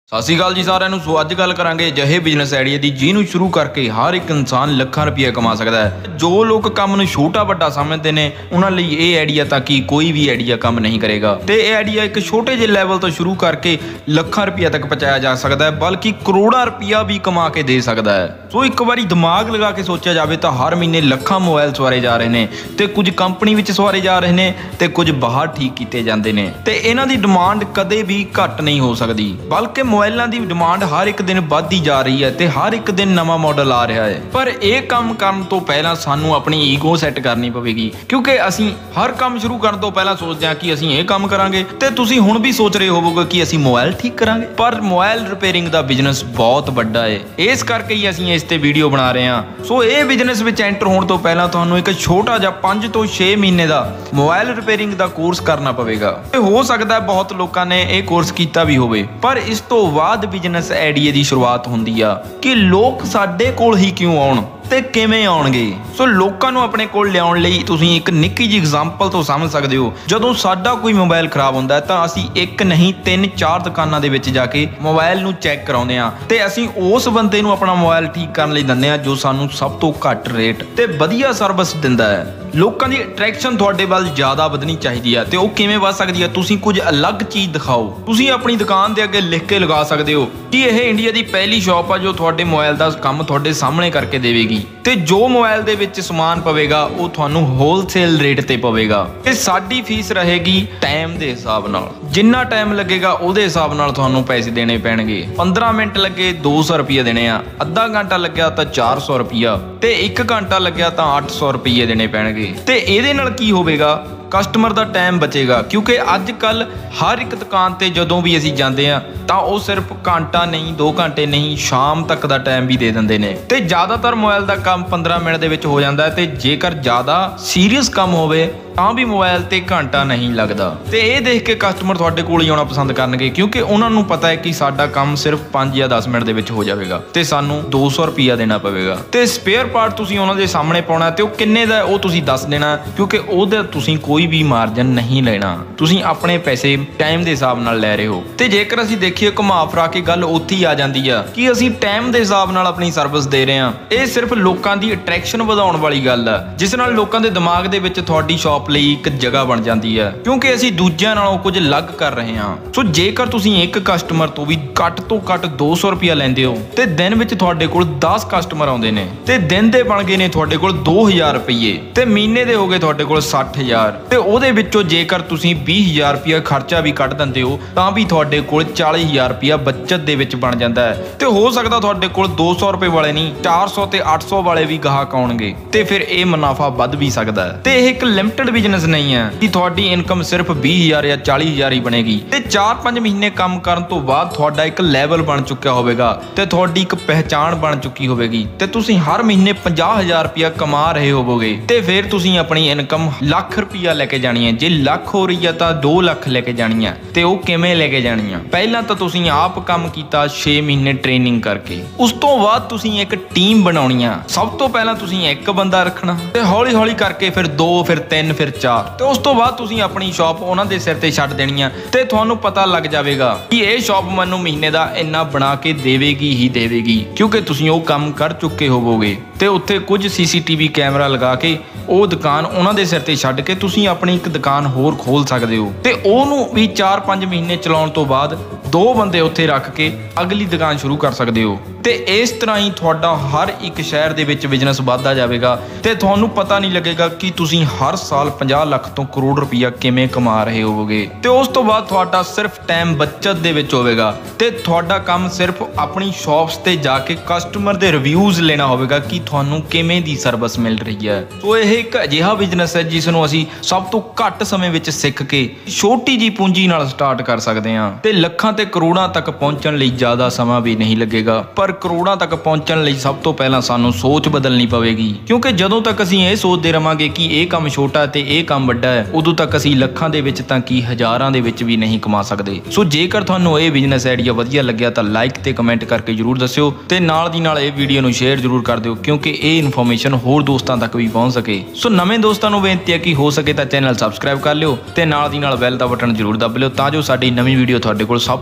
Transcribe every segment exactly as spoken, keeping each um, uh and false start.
ਸਤਿ ਸ਼੍ਰੀ ਅਕਾਲ ਜੀ ਸਾਰਿਆਂ ਨੂੰ। ਸੋ ਅੱਜ ਗੱਲ ਕਰਾਂਗੇ ਅਜਿਹੇ ਬਿਜ਼ਨਸ ਆਈਡੀਆ ਦੀ ਜਿਹਨੂੰ ਸ਼ੁਰੂ ਕਰਕੇ ਹਰ ਇੱਕ ਇਨਸਾਨ ਲੱਖਾਂ ਰੁਪਏ ਕਮਾ ਸਕਦਾ ਹੈ। ਜੋ ਲੋਕ ਕੰਮ ਨੂੰ ਛੋਟਾ ਵੱਡਾ ਸਮਝਦੇ ਨੇ ਉਹਨਾਂ ਲਈ ਇਹ ਆਈਡੀਆ ਤਾਂ ਕਿ ਕੋਈ ਵੀ ਆਈਡੀਆ ਕੰਮ ਨਹੀਂ ਕਰੇਗਾ ਤੇ ਇਹ ਆਈਡੀਆ ਇੱਕ ਛੋਟੇ ਜਿਹੇ ਲੈਵਲ ਤੋਂ ਸ਼ੁਰੂ ਕਰਕੇ ਲੱਖਾਂ ਰੁਪਏ ਤੱਕ ਪਹੁੰਚਾਇਆ ਜਾ ਸਕਦਾ ਹੈ, ਬਲਕਿ ਕਰੋੜਾਂ ਰੁਪਇਆ ਵੀ ਕਮਾ ਕੇ ਦੇ ਸਕਦਾ ਹੈ। ਸੋ ਇੱਕ ਵਾਰੀ ਦਿਮਾਗ ਲਗਾ ਕੇ ਸੋਚਿਆ ਜਾਵੇ ਤਾਂ ਹਰ ਮਹੀਨੇ ਲੱਖਾਂ ਮੋਬਾਈਲ ਸਵਾਰੇ ਜਾ ਰਹੇ ਨੇ ਤੇ ਕੁਝ ਕੰਪਨੀ ਵਿੱਚ ਸਵਾਰੇ ਜਾ ਰਹੇ ਨੇ ਤੇ ਕੁਝ ਬਾਹਰ ਠੀਕ ਕੀਤੇ ਜਾਂਦੇ ਨੇ ਤੇ ਇਹਨਾਂ ਦੀ ਡਿਮਾਂਡ ਕਦੇ ਵੀ ਘੱਟ ਨਹੀਂ ਹੋ ਸਕਦੀ, ਬਲਕਿ ਮੋਬਾਈਲਾਂ ਦੀ ਡਿਮਾਂਡ ਹਰ ਇੱਕ ਦਿਨ ਵੱਧਦੀ ਜਾ ਰਹੀ ਹੈ ਤੇ ਹਰ ਇੱਕ ਦਿਨ ਨਵਾਂ ਮਾਡਲ ਆ ਰਿਹਾ ਹੈ। ਪਰ ਇਹ ਕੰਮ ਕਰਨ ਤੋਂ ਪਹਿਲਾਂ ਸਾਨੂੰ ਆਪਣੀ ਈਗੋ ਸੈੱਟ ਕਰਨੀ ਪਵੇਗੀ, ਕਿਉਂਕਿ ਅਸੀਂ ਹਰ ਕੰਮ ਸ਼ੁਰੂ ਕਰਨ ਤੋਂ ਪਹਿਲਾਂ ਸੋਚਦੇ ਹਾਂ ਕਿ ਅਸੀਂ ਇਹ ਕੰਮ ਕਰਾਂਗੇ ਤੇ ਤੁਸੀਂ ਹੁਣ ਵੀ ਸੋਚ ਰਹੇ ਹੋਵੋਗੇ ਕਿ ਅਸੀਂ ਮੋਬਾਈਲ ਠੀਕ ਕਰਾਂਗੇ। ਪਰ ਮੋਬਾਈਲ ਰਿਪੇਅਰਿੰਗ ਦਾ ਬਿਜ਼ਨਸ ਬਹੁਤ ਵੱਡਾ ਹੈ, ਇਸ ਕਰਕੇ ਹੀ ਅਸੀਂ ਇਸ ਤੇ ਵੀਡੀਓ ਬਣਾ ਰਹੇ ਹਾਂ। ਸੋ ਇਹ ਬਿਜ਼ਨਸ ਵਿੱਚ ਐਂਟਰ ਹੋਣ ਤੋਂ ਪਹਿਲਾਂ ਤੁਹਾਨੂੰ ਇੱਕ ਛੋਟਾ ਜਿਹਾ ਪੰਜ ਤੋਂ ਛੇ ਮਹੀਨੇ ਦਾ ਮੋਬਾਈਲ ਰਿਪੇਅਰਿੰਗ ਦਾ ਕੋਰਸ ਕਰਨਾ ਪਵੇਗਾ ਤੇ ਹੋ ਸਕਦਾ ਹੈ ਬਹੁਤ ਲੋਕਾਂ ਨੇ ਇਹ ਕੋਰਸ ਕੀਤਾ ਵੀ ਹੋਵੇ। ਪਰ ਇਸ ਤੋਂ ਬਾਅਦ ਬਿਜ਼ਨਸ ਆਈਡੀਆ ਦੀ ਸ਼ੁਰੂਆਤ ਹੁੰਦੀ ਆ ਕਿ ਲੋਕ ਸਾਡੇ ਕੋਲ ਹੀ ਕਿਉਂ ਆਉਣ ਤੇ ਕਿਵੇਂ ਆਉਣਗੇ। ਸੋ ਲੋਕਾਂ ਨੂੰ ਆਪਣੇ ਕੋਲ ਲਿਆਉਣ ਲਈ ਤੁਸੀਂ ਇੱਕ ਨਿੱਕੀ ਜਿਹੀ ਐਗਜ਼ਾਮਪਲ ਤੋਂ ਸਮਝ ਸਕਦੇ ਹੋ। ਜਦੋਂ ਸਾਡਾ ਕੋਈ ਮੋਬਾਈਲ ਖਰਾਬ ਹੁੰਦਾ ਹੈ ਤਾਂ ਅਸੀਂ ਇੱਕ ਨਹੀਂ ਤਿੰਨ ਚਾਰ ਦੁਕਾਨਾਂ ਦੇ ਵਿੱਚ ਜਾ ਕੇ ਮੋਬਾਈਲ ਨੂੰ ਚੈੱਕ ਕਰਾਉਂਦੇ ਹਾਂ ਤੇ ਅਸੀਂ ਉਸ ਬੰਦੇ ਨੂੰ ਆਪਣਾ ਮੋਬਾਈਲ ਠੀਕ ਕਰਨ ਲਈ ਦਿੰਦੇ ਹਾਂ ਜੋ ਸਾਨੂੰ ਸਭ ਤੋਂ ਘੱਟ ਰੇਟ ਤੇ ਵਧੀਆ ਸਰਵਿਸ ਦਿੰਦਾ ਹੈ। ਲੋਕਾਂ ਦੀ ਅਟਰੈਕਸ਼ਨ ਤੁਹਾਡੇ ਵੱਲ ਜ਼ਿਆਦਾ ਵਧਣੀ ਚਾਹੀਦੀ ਹੈ ਤੇ ਉਹ ਕਿਵੇਂ ਵਧ ਸਕਦੀ ਹੈ? ਤੁਸੀਂ ਕੁਝ ਅਲੱਗ ਚੀਜ਼ ਦਿਖਾਓ। ਤੁਸੀਂ ਆਪਣੀ ਦੁਕਾਨ ਦੇ ਅੱਗੇ ਲਿਖ ਕੇ ਲਗਾ ਸਕਦੇ ਹੋ ਕਿ ਇਹ ਇੰਡੀਆ ਦੀ ਪਹਿਲੀ ਸ਼ਾਪ ਆ ਜੋ ਤੁਹਾਡੇ ਮੋਬਾਈਲ ਦਾ ਕੰਮ ਤੁਹਾਡੇ ਸਾਹਮਣੇ ਕਰਕੇ ਦੇਵੇਗੀ ਤੇ ਜੋ ਮੋਬਾਈਲ ਦੇ ਵਿੱਚ ਸਮਾਨ ਪਵੇਗਾ ਉਹ ਤੁਹਾਨੂੰ ਹੋਲਸੇਲ ਰੇਟ ਤੇ ਪਵੇਗਾ ਤੇ ਸਾਡੀ ਫੀਸ ਰਹੇਗੀ ਟਾਈਮ ਦੇ ਹਿਸਾਬ ਨਾਲ। ਜਿੰਨਾ ਟਾਈਮ ਲੱਗੇਗਾ ਉਹਦੇ ਹਿਸਾਬ ਨਾਲ ਤੁਹਾਨੂੰ ਪੈਸੇ ਦੇਣੇ ਪੈਣਗੇ। ਪੰਦਰਾਂ ਮਿੰਟ ਲੱਗੇ ਦੋ ਸੌ ਰੁਪਏ ਦੇਣੇ ਆ, ਅੱਧਾ ਘੰਟਾ ਲੱਗਿਆ ਤਾਂ ਚਾਰ ਸੌ ਰੁਪਇਆ ਤੇ ਇੱਕ ਘੰਟਾ ਲੱਗਿਆ ਤਾਂ ਅੱਠ ਸੌ ਰੁਪਏ ਦੇਣੇ ਪੈਣਗੇ। ਤੇ ਇਹਦੇ ਨਾਲ ਕੀ ਹੋਵੇਗਾ? ਕਸਟਮਰ ਦਾ ਟਾਈਮ ਬਚੇਗਾ, ਕਿਉਂਕਿ ਅੱਜ ਕੱਲ ਹਰ ਇੱਕ ਦੁਕਾਨ ਤੇ ਜਦੋਂ ਵੀ ਅਸੀਂ ਜਾਂਦੇ ਆ ਤਾਂ ਉਹ ਸਿਰਫ ਘੰਟਾ ਨਹੀਂ ਦੋ ਘੰਟੇ ਨਹੀਂ ਸ਼ਾਮ ਤੱਕ ਦਾ ਟਾਈਮ ਵੀ ਦੇ ਦਿੰਦੇ ਨੇ ਤੇ ਜ਼ਿਆਦਾਤਰ ਮੋਬਾਈਲ ਦਾ ਕੰਮ ਪੰਦਰਾਂ ਮਿੰਟ ਦੇ ਵਿੱਚ ਹੋ ਜਾਂਦਾ ਹੈ ਤੇ ਜੇਕਰ ਜ਼ਿਆਦਾ ਸੀਰੀਅਸ ਕੰਮ ਹੋਵੇ ਤਾਂ ਵੀ ਮੋਬਾਈਲ ਤੇ ਘੰਟਾ ਨਹੀਂ ਲੱਗਦਾ ਤੇ ਇਹ ਦੇਖ ਕੇ ਕਸਟਮਰ ਤੁਹਾਡੇ ਕੋਲ ਹੀ ਆਉਣਾ ਪਸੰਦ ਕਰਨਗੇ, ਕਿਉਂਕਿ ਉਹਨਾਂ ਨੂੰ ਪਤਾ ਹੈ ਕਿ ਸਾਡਾ ਕੰਮ ਸਿਰਫ ਪੰਜ ਜਾਂ ਦਸ ਮਿੰਟ ਦੇ ਵਿੱਚ ਹੋ ਜਾਵੇਗਾ ਤੇ ਸਾਨੂੰ ਦੋ ਸੌ ਰੁਪਇਆ ਦੇਣਾ ਪਵੇਗਾ ਤੇ ਸਪੇਅਰ ਪਾਰਟ ਤੁਸੀਂ ਉਹਨਾਂ ਦੇ ਸਾਹਮਣੇ ਪਾਉਣਾ ਤੇ ਉਹ ਕਿੰਨੇ ਦਾ ਉਹ ਤੁਸੀਂ ਦੱਸ ਦੇਣਾ, ਕਿਉਂਕਿ ਉਹਦਾ ਤੁਸੀਂ ਕੋਈ ਵੀ ਮਾਰਜਨ ਨਹੀਂ ਲੈਣਾ। ਤੁਸੀਂ ਆਪਣੇ ਪੈਸੇ ਟਾਈਮ ਦੇ ਹਿਸਾਬ ਨਾਲ ਲੈ ਰਹੇ ਹੋ ਤੇ ਜੇਕਰ ਅਸੀਂ ਦੇਖੀਏ ਘੁਮਾ ਫਰਾ ਕੇ ਗੱਲ ਉੱਥੇ ਹੀ ਆ ਜਾਂਦੀ ਆ ਕਿ ਅਸੀਂ ਟਾਈਮ ਦੇ ਹਿਸਾਬ ਨਾਲ ਆਪਣੀ ਸਰਵਿਸ ਦੇ ਰਹੇ ਹਾਂ। ਇਹ ਸਿਰਫ ਲੋਕਾਂ ਦੀ ਅਟਰੈਕਸ਼ਨ ਵਧਾਉਣ ਵਾਲੀ ਗੱਲ ਆ, ਜਿਸ ਨਾਲ ਲੋਕਾਂ ਦੇ ਦਿਮਾਗ ਦੇ ਵਿੱਚ ਤੁਹਾਡੀ ਸ਼ਾਪ ਲਈ ਇੱਕ ਜਗ੍ਹਾ ਬਣ ਜਾਂਦੀ ਹੈ, ਕਿਉਂਕਿ ਅਸੀਂ ਦੂਜਿਆਂ ਨਾਲੋਂ ਕੁਝ ਅਲੱਗ ਕਰ ਰਹੇ ਹਾਂ। ਸੋ ਜੇਕਰ ਤੁਸੀਂ ਇੱਕ ਕਸਟਮਰ ਤੋਂ ਵੀ ਘੱਟ ਤੋਂ ਘੱਟ ਦੋ ਸੌ ਰੁਪਇਆ ਲੈਂਦੇ ਹੋ ਤੇ ਦਿਨ ਵਿੱਚ ਤੁਹਾਡੇ ਕੋਲ ਦਸ ਕਸਟਮਰ ਆਉਂਦੇ ਨੇ ਤੇ ਦਿਨ ਦੇ ਬਣ ਗਏ ਨੇ ਤੁਹਾਡੇ ਕੋਲ ਦੋ ਹਜ਼ਾਰ ਰੁਪਏ ਤੇ ਮਹੀਨੇ ਦੇ ਹੋ ਗਏ ਤੁਹਾਡੇ ਕੋਲ ਸੱਠ ਹਜ਼ਾਰ ਤੇ ਉਹਦੇ ਵਿੱਚੋਂ ਜੇਕਰ ਤੁਸੀਂ ਵੀਹ ਹਜ਼ਾਰ ਰੁਪਇਆ ਖਰਚਾ ਵੀ ਕੱਢ ਦਿੰਦੇ ਹੋ ਤਾਂ ਵੀ ਤੁਹਾਡੇ ਕੋਲ ਚਾਲੀ ਹਜ਼ਾਰ ਰੁਪਇਆ ਬੱਚਤ ਦੇ ਵਿੱਚ ਬਣ ਜਾਂਦਾ ਹੈ ਤੇ ਹੋ ਸਕਦਾ ਤੁਹਾਡੇ ਕੋਲ ਦੋ ਸੌ ਰੁਪਏ ਵਾਲੇ ਨਹੀਂ ਚਾਰ ਸੌ ਤੇ ਅੱਠ ਸੌ ਵਾਲੇ ਵੀ ਗਾਹਕ ਆਉਣਗੇ ਤੇ ਫਿਰ ਇਹ ਮੁਨਾਫਾ ਵੱਧ ਵੀ ਸਕਦਾ ਹੈ। ਤੇ ਇਹ ਇੱਕ ਲਿਮਟਿਡ ਬਿਜ਼ਨਸ ਨਹੀਂ ਹੈ ਕਿ ਤੁਹਾਡੀ ਇਨਕਮ ਸਿਰਫ ਵੀਹ ਹਜ਼ਾਰ ਜਾਂ ਚਾਲੀ ਹਜ਼ਾਰ ਹੀ ਬਣੇਗੀ ਤੇ ਚਾਰ ਪੰਜ ਮਹੀਨੇ ਕੰਮ ਕਰਨ ਤੋਂ ਬਾਅਦ ਤੁਹਾਡਾ ਇੱਕ ਲੈਵਲ ਬਣ ਚੁੱਕਿਆ ਹੋਵੇਗਾ ਤੇ ਤੁਹਾਡੀ ਇੱਕ ਪਹਿਚਾਣ ਬਣ ਚੁੱਕੀ ਹੋਵੇਗੀ ਤੇ ਤੁਸੀਂ ਹਰ ਮਹੀਨੇ ਪੰਜਾਹ ਹਜ਼ਾਰ ਰੁਪਇਆ ਕਮਾ ਰਹੇ ਹੋਵੋਗੇ ਤੇ ਫਿਰ ਤੁਸੀਂ ਆਪਣੀ ਇਨਕਮ ਲੱਖ ਰੁਪਇਆ ਲੈ ਕੇ ਜਾਣੀ ਹੈ। ਜੇ ਲੱਖ ਹੋ ਰਹੀ ਹੈ ਤਾਂ ਦੋ ਲੱਖ ਲੈ ਕੇ ਜਾਣੀ ਹੈ ਤੇ ਉਹ ਕਿਵੇਂ ਲੈ ਕੇ ਜਾਣੀ ਹੈ? ਪਹਿਲਾਂ ਤਾਂ ਤੁਸੀਂ ਆਪ ਕੰਮ ਕੀਤਾ ਛੇ ਮਹੀਨੇ ਟ੍ਰੇਨਿੰਗ ਕਰਕੇ, ਉਸ ਤੋਂ ਬਾਅਦ ਤੁਸੀਂ ਇੱਕ ਟੀਮ ਬਣਾਉਣੀ ਆ। ਸਭ ਤੋਂ ਪਹਿਲਾਂ ਤੁਸੀਂ ਇੱਕ ਬੰਦਾ ਰੱਖਣਾ ਤੇ ਹੌਲੀ ਹੌਲੀ ਕਰਕੇ ਫਿਰ ਦੋ ਫਿਰ ਤਿੰਨ ਫਿਰ ਚਾਰ ਤੇ ਉਸ ਤੋਂ ਬਾਅਦ ਤੁਸੀਂ ਆਪਣੀ ਸ਼ਾਪ ਉਹਨਾਂ ਦੇ ਸਿਰ ਤੇ ਛੱਡ ਦੇਣੀ ਆ ਤੇ ਤੁਹਾਨੂੰ ਪਤਾ ਲੱਗ ਜਾਵੇਗਾ ਕਿ ਇਹ ਸ਼ਾਪ ਮੈਨੂੰ ਮਹੀਨੇ ਦਾ ਇੰਨਾ ਬਣਾ ਕੇ ਦੇਵੇਗੀ ਹੀ ਦੇਵੇਗੀ, ਕਿਉਂਕਿ ਤੁਸੀਂ ਉਹ ਕੰਮ ਕਰ ਚੁੱਕੇ ਹੋਵੋਗੇ ਤੇ ਉੱਥੇ ਕੁਝ ਸੀਸੀਟੀਵੀ ਕੈਮਰਾ ਲਗਾ ਕੇ ਉਹ ਦੁਕਾਨ ਉਹਨਾਂ ਦੇ ਸਿਰ ਤੇ ਛੱਡ ਕੇ ਤੁਸੀਂ ਆਪਣੀ ਇੱਕ ਦੁਕਾਨ ਹੋਰ ਖੋਲ ਸਕਦੇ ਹੋ ਤੇ ਉਹਨੂੰ ਵੀ ਚਾਰ ਪੰਜ ਮਹੀਨੇ ਚਲਾਉਣ ਤੋਂ ਬਾਅਦ ਦੋ ਬੰਦੇ ਉੱਥੇ ਰੱਖ ਕੇ ਅਗਲੀ ਦੁਕਾਨ ਸ਼ੁਰੂ ਕਰ ਸਕਦੇ ਹੋ ਤੇ ਇਸ ਤਰ੍ਹਾਂ ਹੀ ਤੁਹਾਡਾ ਹਰ ਇੱਕ ਸ਼ਹਿਰ ਦੇ ਵਿੱਚ ਬਿਜ਼ਨਸ ਵੱਧਦਾ ਜਾਵੇਗਾ ਤੇ ਤੁਹਾਨੂੰ ਪਤਾ ਨਹੀਂ ਲੱਗੇਗਾ ਕਿ ਤੁਸੀਂ ਹਰ ਸਾਲ ਪੰਜਾਹ ਲੱਖ ਤੋਂ ਕਰੋੜ ਰੁਪਇਆ ਕਿਵੇਂ ਕਮਾ ਰਹੇ ਹੋਵੋਗੇ ਤੇ ਉਸ ਤੋਂ ਬਾਅਦ ਤੁਹਾਡਾ ਸਿਰਫ ਟਾਈਮ ਬੱਚਤ ਦੇ ਵਿੱਚ ਹੋਵੇਗਾ ਤੇ ਤੁਹਾਡਾ ਕੰਮ ਸਿਰਫ ਆਪਣੀ ਸ਼ਾਪਸ ਤੇ ਜਾ ਕੇ ਕਸਟਮਰ ਦੇ ਰਿਵਿਊਜ਼ ਲੈਣਾ ਹੋਵੇਗਾ ਕਿ ਤੁਹਾਨੂੰ ਕਿਵੇਂ ਦੀ ਸਰਵਿਸ ਮਿਲ ਰਹੀ ਹੈ। ਸੋ ਇਹ ਇੱਕ ਅਜਿਹਾ ਬਿਜ਼ਨਸ ਹੈ ਜਿਸ ਨੂੰ ਅਸੀਂ ਸਭ ਤੋਂ ਘੱਟ ਸਮੇਂ ਵਿੱਚ ਸਿੱਖ ਕੇ ਛੋਟੀ ਜੀ ਪੂੰਜੀ ਨਾਲ ਸਟਾਰਟ ਕਰ ਸਕਦੇ ਹਾਂ ਤੇ ਲੱਖਾਂ ਤੇ ਕਰੋੜਾਂ ਤੱਕ ਪਹੁੰਚਣ ਲਈ ਜ਼ਿਆਦਾ ਸਮਾਂ ਵੀ ਨਹੀਂ ਲੱਗੇਗਾ। ਪਰ ਕਰੋੜਾਂ ਤੱਕ ਪਹੁੰਚਣ ਲਈ ਸਭ ਤੋਂ ਪਹਿਲਾਂ ਸਾਨੂੰ ਸੋਚ ਬਦਲਣੀ ਪਵੇਗੀ, ਕਿਉਂਕਿ ਜਦੋਂ ਤੱਕ ਅਸੀਂ ਇਹ ਸੋਚਦੇ ਰਵਾਂਗੇ ਕਿ ਇਹ ਕੰਮ ਛੋਟਾ ਤੇ ਇਹ ਕੰਮ ਵੱਡਾ ਹੈ ਉਦੋਂ ਤੱਕ ਅਸੀਂ ਲੱਖਾਂ ਦੇ ਵਿੱਚ ਤਾਂ ਕੀ ਹਜ਼ਾਰਾਂ ਦੇ ਵਿੱਚ ਵੀ ਨਹੀਂ ਕਮਾ ਸਕਦੇ। ਸੋ ਜੇਕਰ ਤੁਹਾਨੂੰ ਇਹ ਬਿਜ਼ਨਸ ਆਈਡੀਆ ਵਧੀਆ ਲੱਗਿਆ ਤਾਂ ਲਾਈਕ ਤੇ ਕਮੈਂਟ ਕਰਕੇ ਜਰੂਰ ਦੱਸਿਓ ਤੇ ਨਾਲ ਦੀ ਨਾਲ ਇਹ ਵੀਡੀਓ ਨੂੰ ਸ਼ੇਅਰ ਜਰੂਰ ਕਰ ਦਿਓ, ਕਿਉਂਕਿ ਇਹ ਇਨਫੋਰਮੇਸ਼ਨ ਹੋਰ ਦੋਸਤਾਂ ਤੱਕ ਵੀ ਪਹੁੰਚ ਸਕੇ। ਸੋ ਨਵੇਂ ਦੋਸਤਾਂ ਨੂੰ ਬੇਨਤੀ ਹੈ ਕਿ ਹੋ ਸਕੇ ਤਾਂ ਚੈਨਲ ਸਬਸਕ੍ਰਾਈਬ ਕਰ ਲਿਓ ਤੇ ਨਾਲ ਦੀ ਨਾਲ ਬੈਲ ਦਾ ਬਟਨ ਜਰੂਰ ਦੱਬ ਲਿਓ ਤਾਂ ਜੋ ਸਾਡੀ ਨਵੀਂ ਵੀਡੀਓ ਤੁਹਾਡੇ ਕੋਲ ਸਭ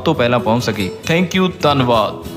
ਸਭ ਤੋਂ ਪਹਿਲਾਂ ਪਹੁੰਚ ਸਕੇ। ਥੈਂਕ ਯੂ, ਧੰਨਵਾਦ।